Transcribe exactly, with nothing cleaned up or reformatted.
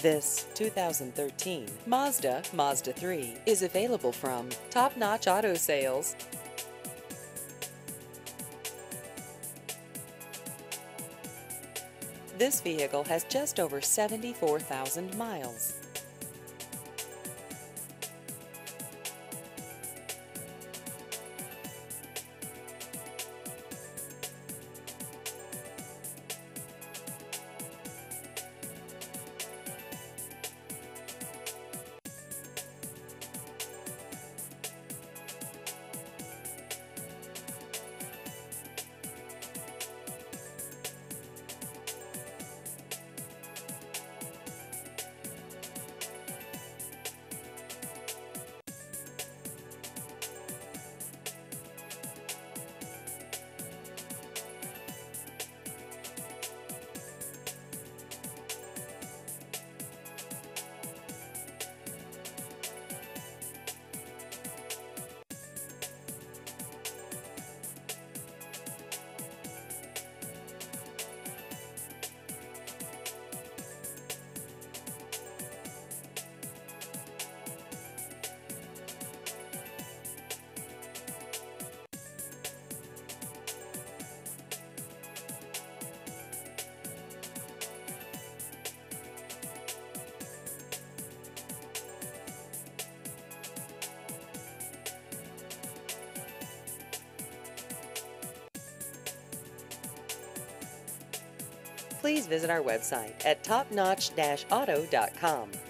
This two thousand thirteen Mazda Mazda three is available from Top Notch Auto Sales. This vehicle has just over seventy-four thousand miles. Please visit our website at top notch dash auto dot com.